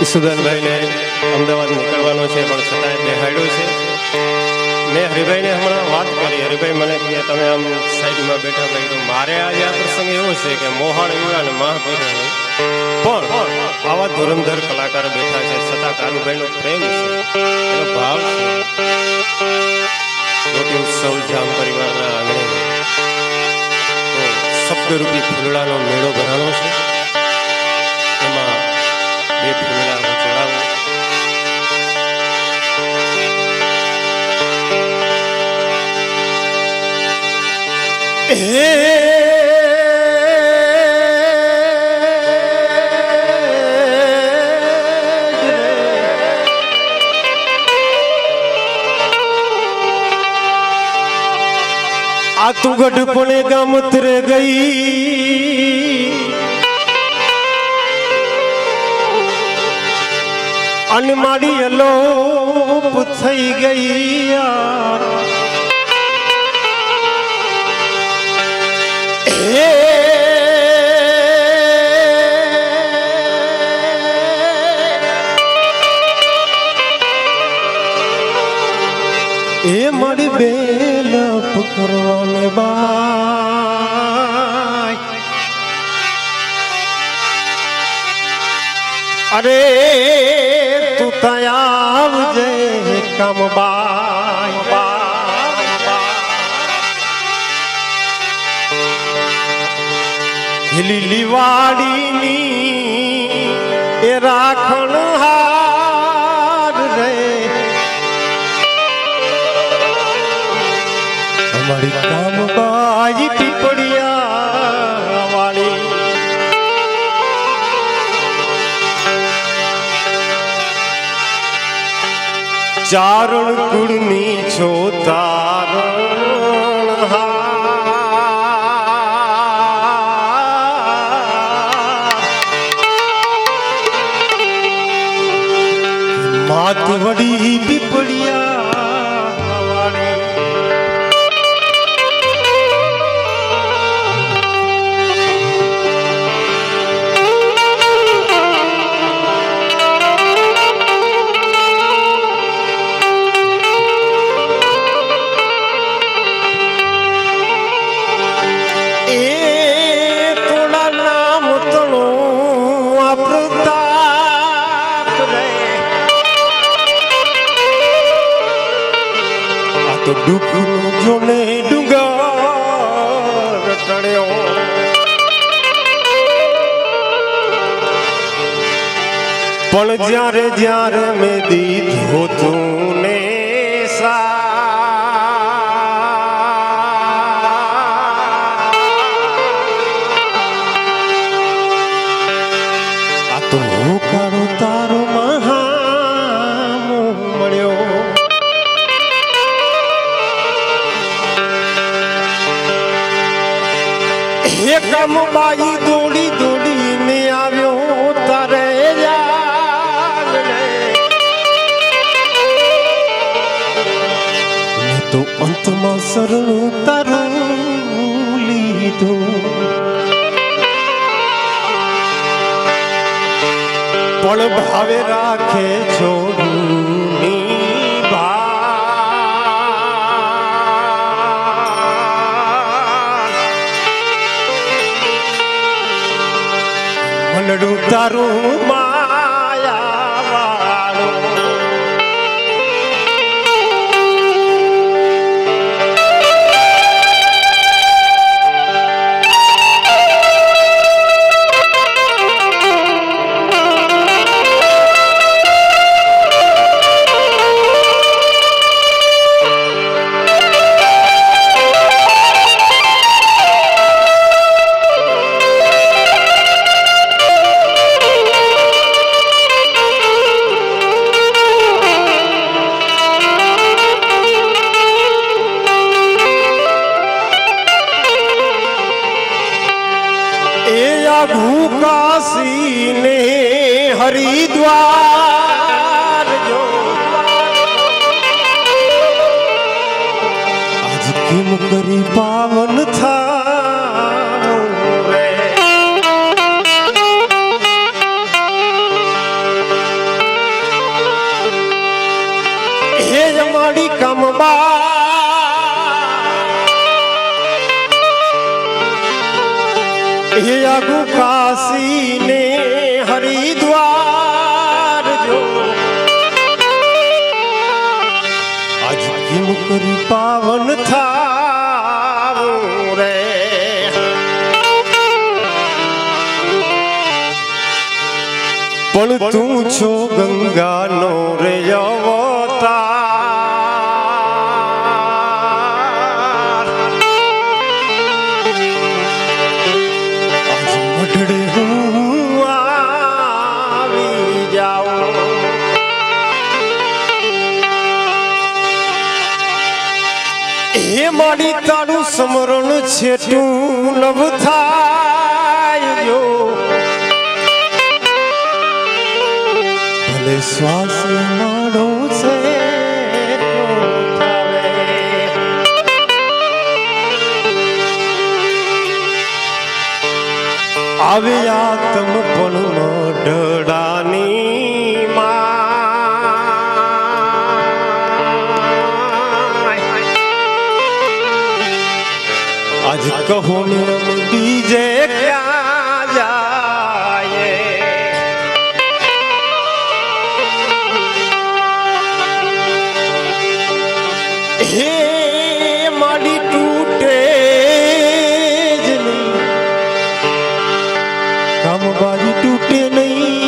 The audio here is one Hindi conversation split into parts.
ઈસુદાન ભાઈ ને અમદાવાદ નીકળવાનો છે પણ છતાંય બેહાડ્યો છે। મેં હરિભાઈને હમણાં વાત કરી, હરિભાઈ મને કહે તમે આમ સાઈડમાં બેઠા ભાઈ, તો મારે આજે આ પ્રસંગ એવો છે કે મોહાળ એવડા ને મહાપુરાણ પણ આવા ધુરંધર કલાકારો બેઠા છે, છતાં કારુભાઈનો પ્રેમ છે, એનો ભાવ છે। મોટી ઉત્સવ જામ પરિવારના આંગણે તો શબ્દરૂપી ફૂલડાનો મેળો ભરાણો છે, એમાં બે ફૂલડા હું ચડાવું। आ तू गढ़पने गाम उतरे गई अनमाड़ी अलोप थई गई यार। ए मारी बेल पकड़वाने बाय, अरे तू तयाव जे कम बाय हिली लिवाड़ी नी ए राखण हार रे, हमारी काम बाई पीपड़िया वाली। चारण कुड़नी छो तारण मात बड़ी पीपड़िया वाली। तो डूबू जोने डूंगर टड़्यो, पण ज्यारे ज्यारे में दीधो तूने सा आ तो करो तारो महा मळ्यो। कम बाई दौड़ी दौड़ी ने आव्यो तारे मैं तो अंत में शरण तारू लीधो, पण भावे राखे छोड़नी मनडू तारू माया वालो। काशी ने हरिद्वार जो आज किम करी पावन था ये आगू काशी ने हरिद्वार जो आज की मुकरी पावन था रे पण तू छो गंगा नो रे अवतार आज मडड़े हूँ आवी जाऊं हे मारी तारू समरण छेटू नभ थाय जो भले श्वास मारो से आवे आत्म पण डरानी आज कहो बीजे क्या जाए हे माड़ी टूटे काम बाजी टूटे नहीं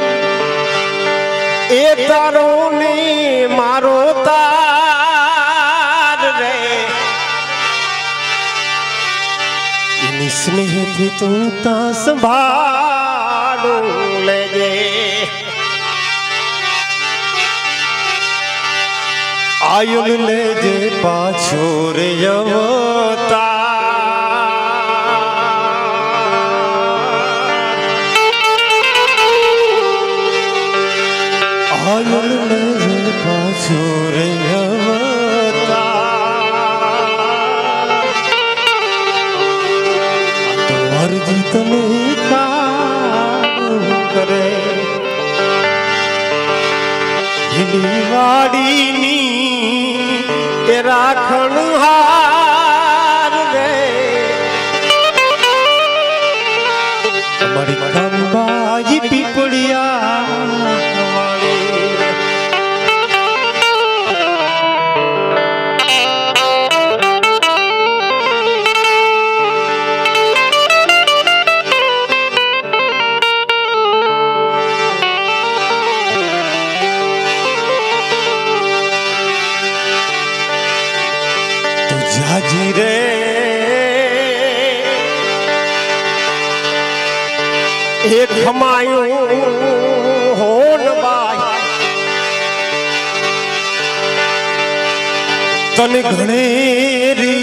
ए तारो ने मारो तार रे स्नेह थी तू ता संभालो ले जे आयुल ले जे पाछो रे अवतार आयुल ले जे पाछो रे तने करे हिलीवाड़ी नी राखण हार रे हमारी खंबाई पिपड़िया जाजी रे एक हमायो होन बाई तन घनेरी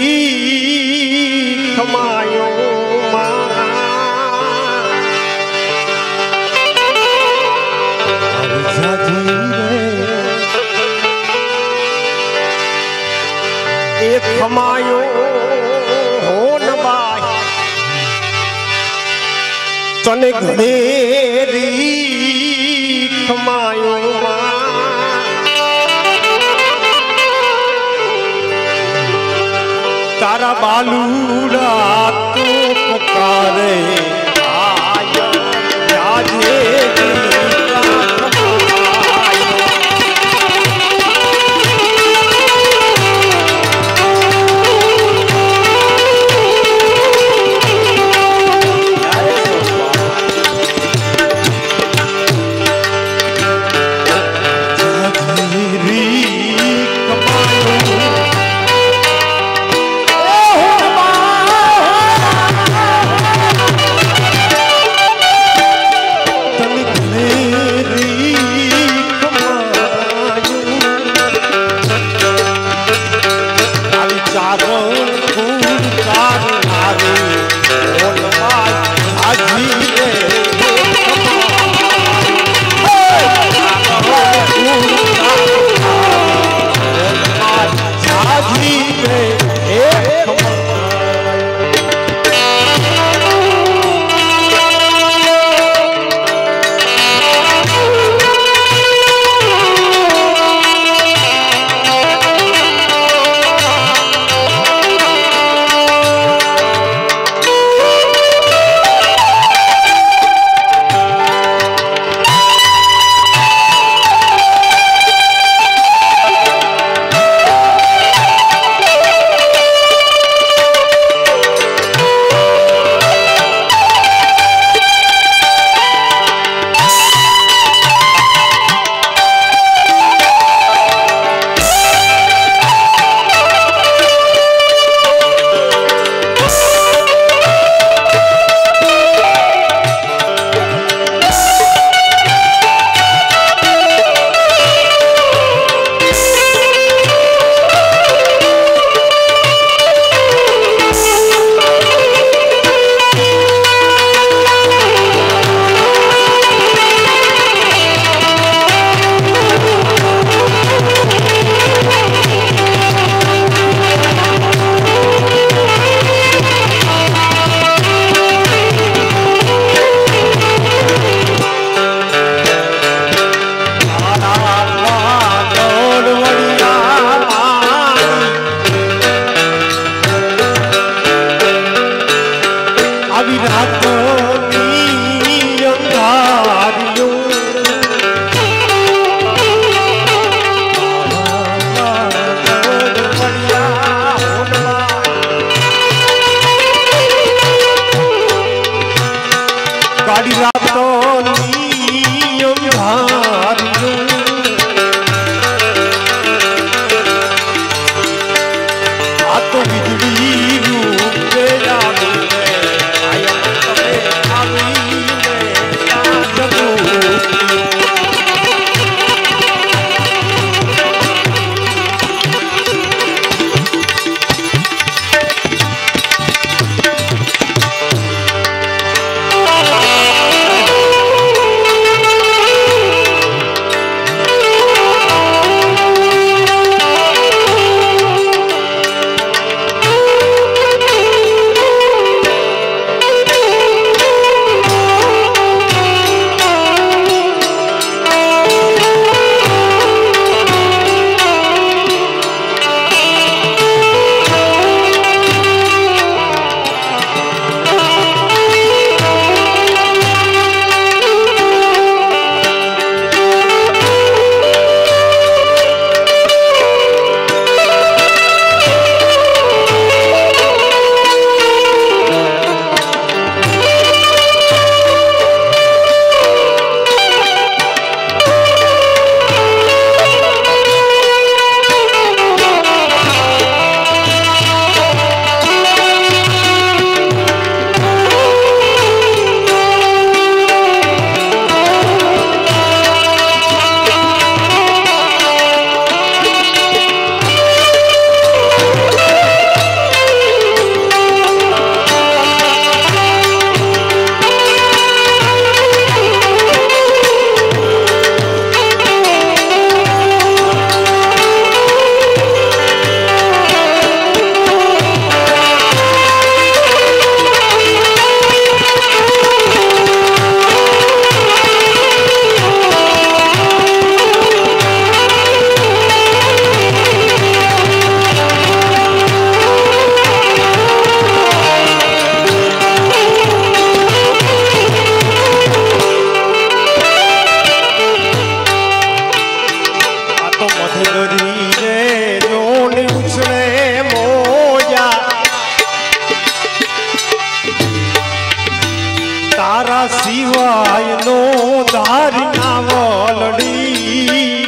हमायो जाजी रे एक हमायो होन बाई तने घनेरी हमायो तारा बालूड़ा तो पुकारे आया जाजे કાળી રાતોની અંધારીઓ કાળી રાતોની અંધારીઓ આ તો વીજળી રૂપે લાગે તારા સિવાયનો ધારના વલડી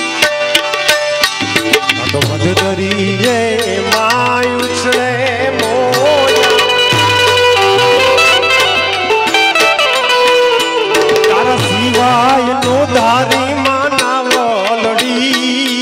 તો મધદરીએ માયું છે તારા સિવાયનો ધારી માના વલડી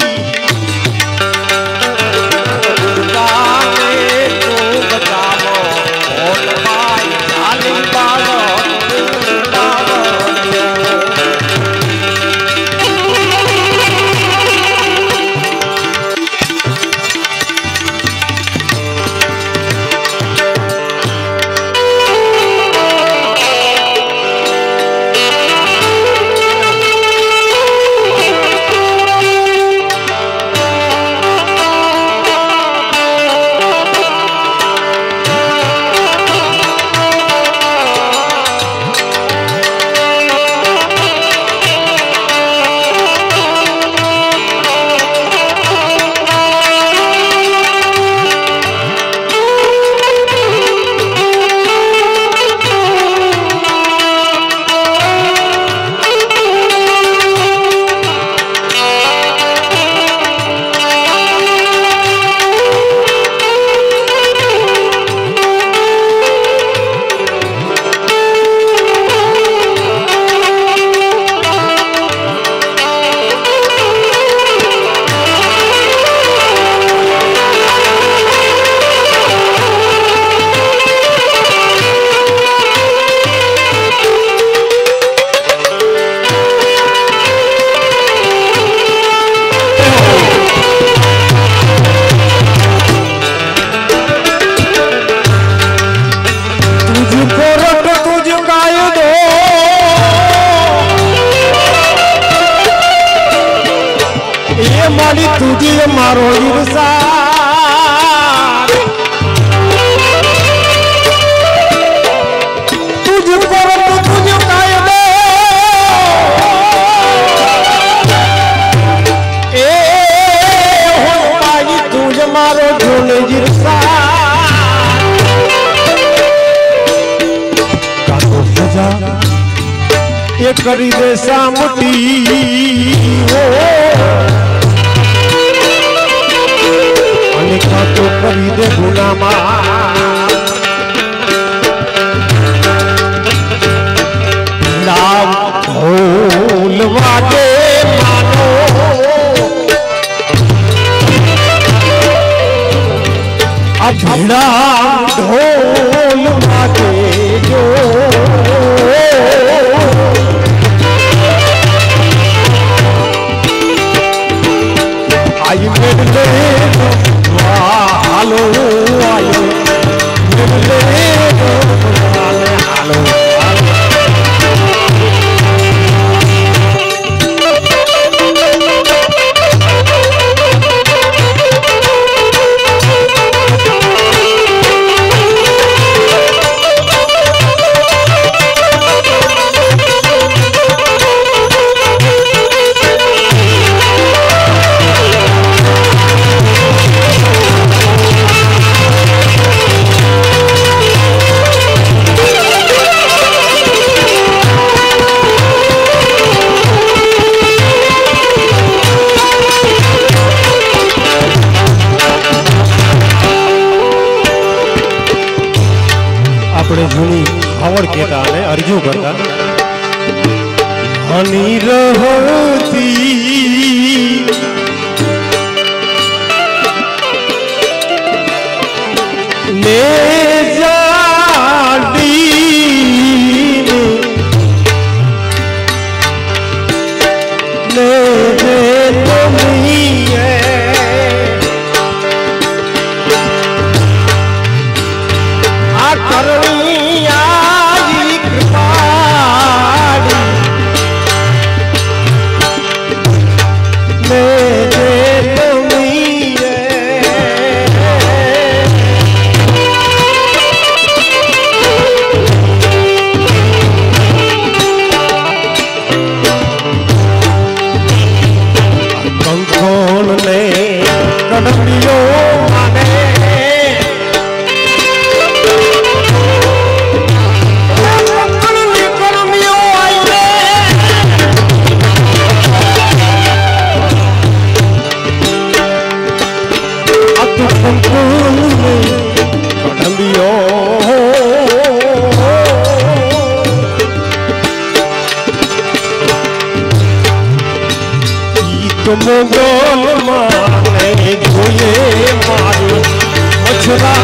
મારી તુજી મારો ઈરસાદ ये करी दे सामटी अनेका तो करी दे गुनामा ढोल वागे मानो अब भिड़ा ढोल वागे जो आई मेरे हालो आयो मेरे हालो अपने जूनी खबर कहता ने अर्जू करता हनी रहती ने जाडी ने दे तुम्ही मोगल माने जोए मारू मछरा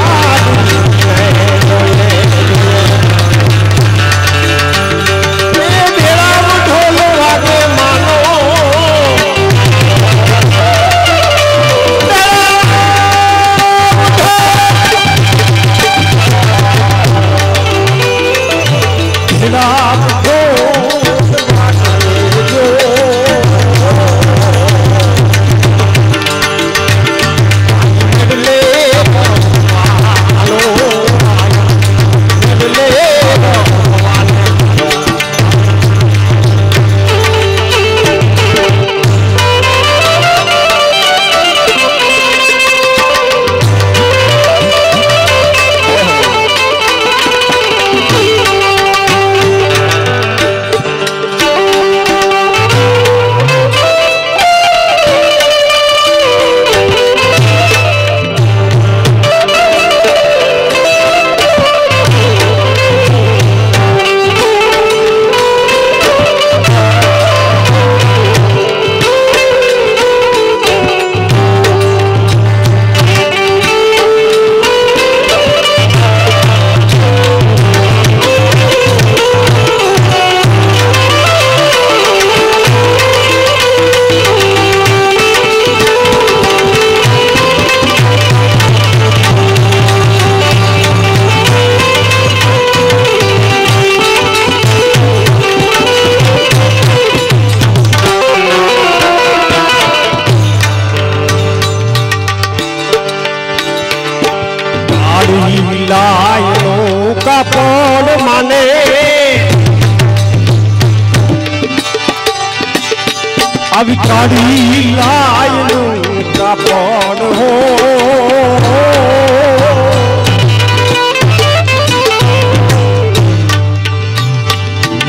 अभी काड़ी लायनू का पौन हो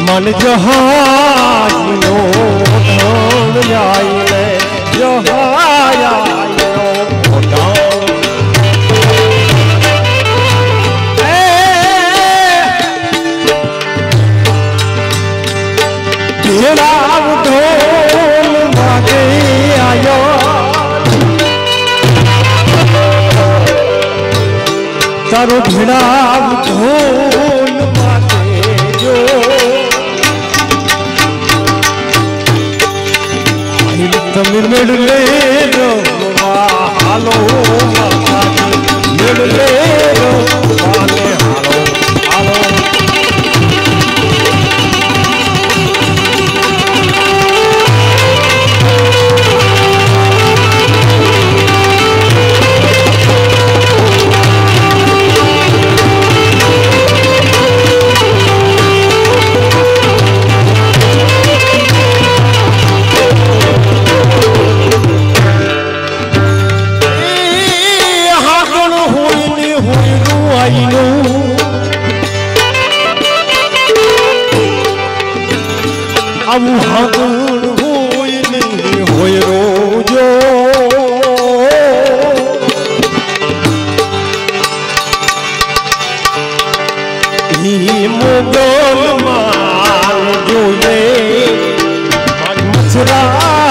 मन जहाज नो ढाल जाइने जहाज नो ढाल तेरा ढोल मागे आयो तारो भेड़ा ढोल मागे जो तमिल मेड़ ले रो हालो मेड़ ले रो हाले हालो हालो अब हाथुन होय नहीं होय रोजो ही मोगल माल जो ये मछरा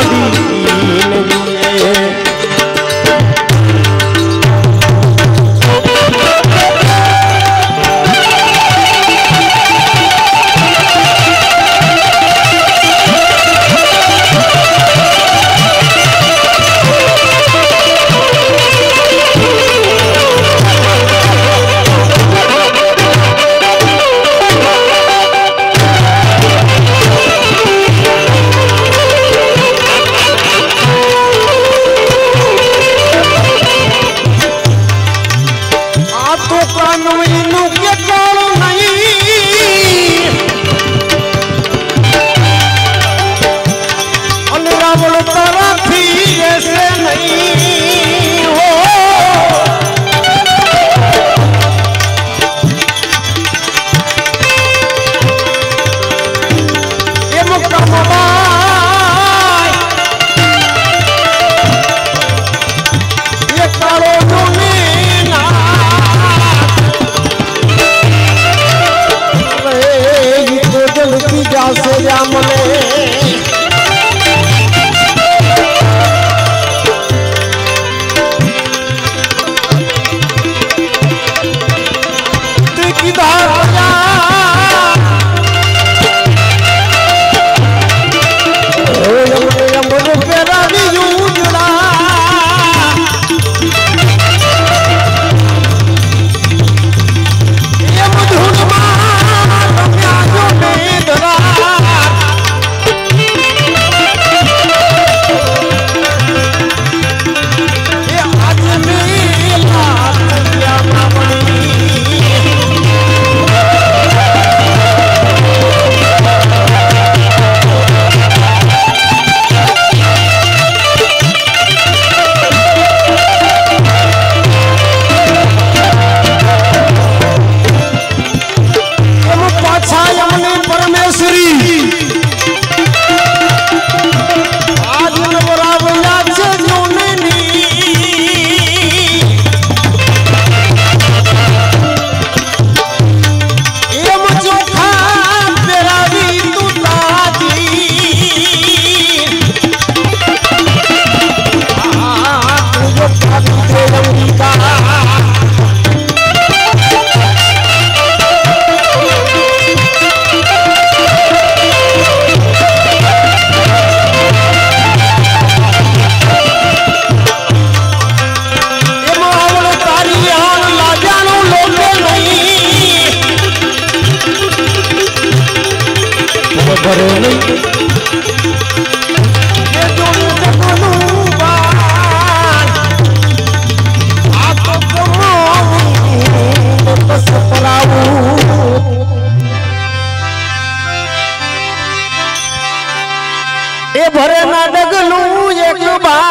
भरे ना डगलू एक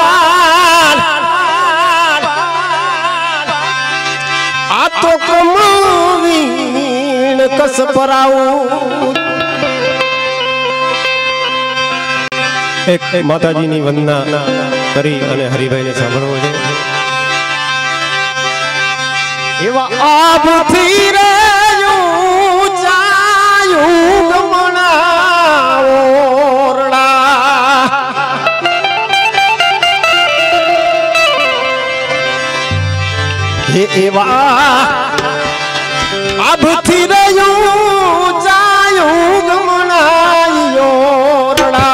बार आ तो कमावीन कस पराऊ એક માતાજીની વંદના કરી અને હરિભાઈને સાંભળવો છે. એવા આભથી રે ઊંચાયું ગમણા ઓરડા હે એવા આભથી રે ઊંચાયું ગમણા ઓરડા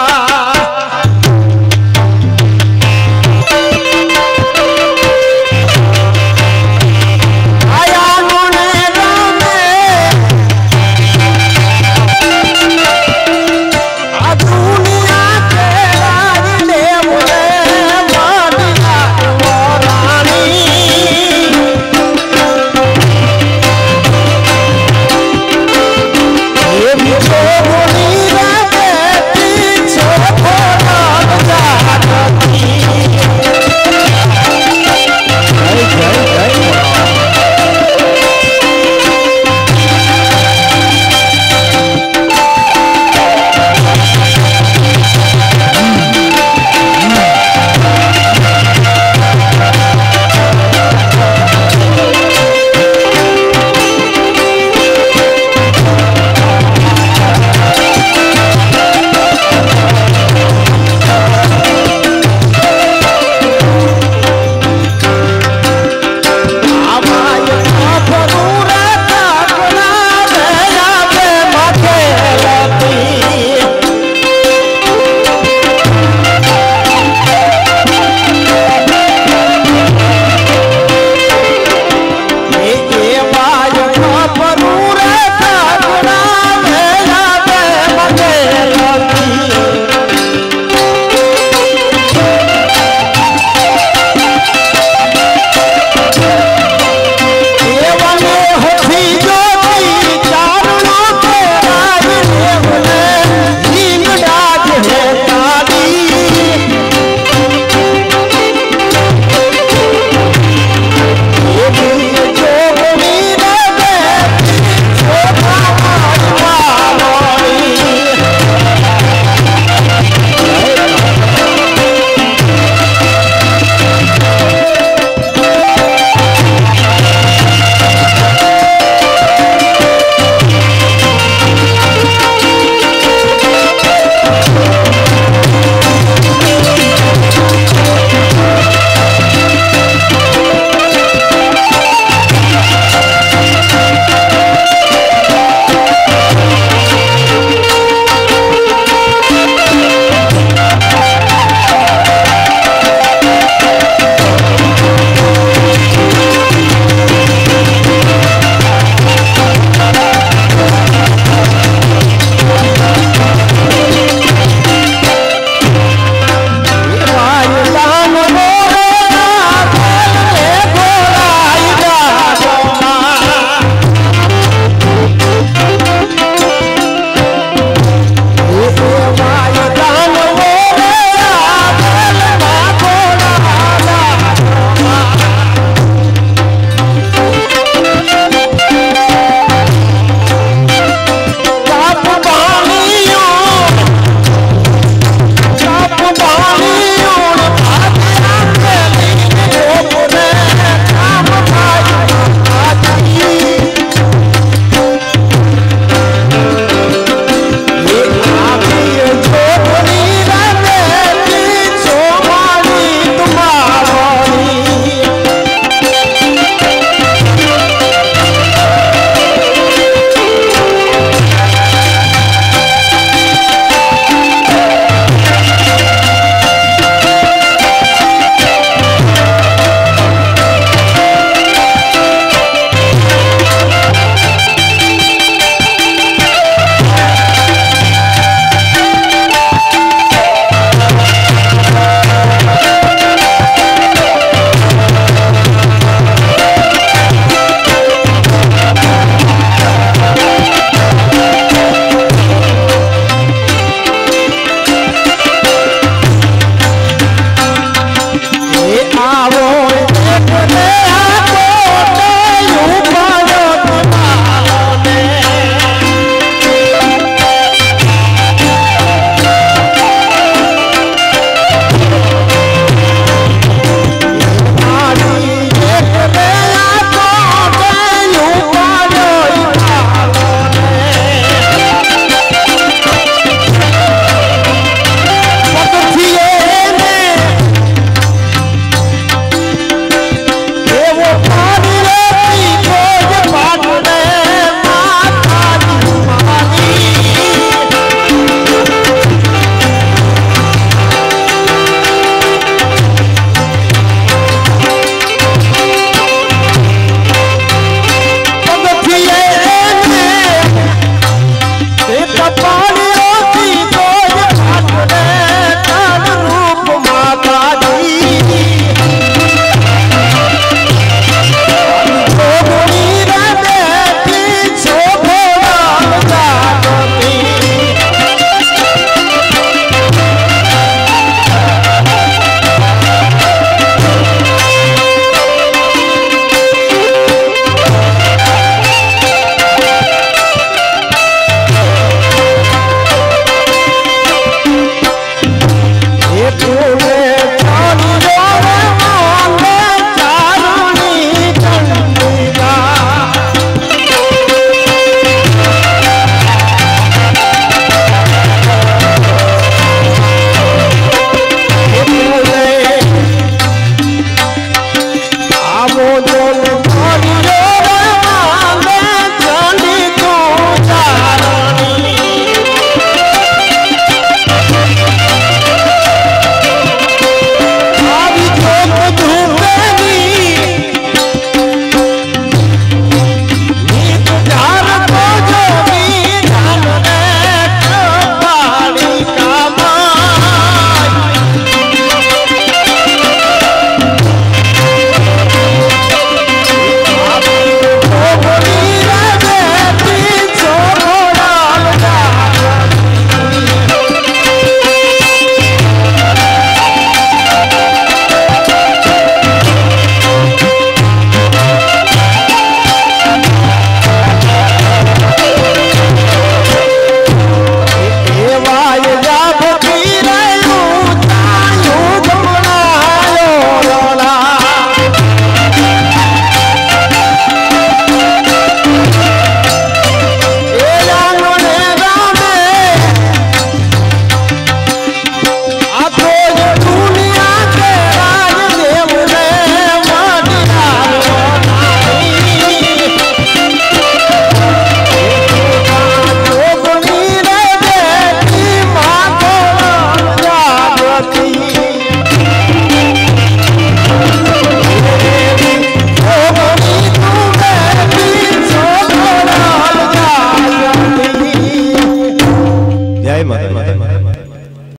જય માતા.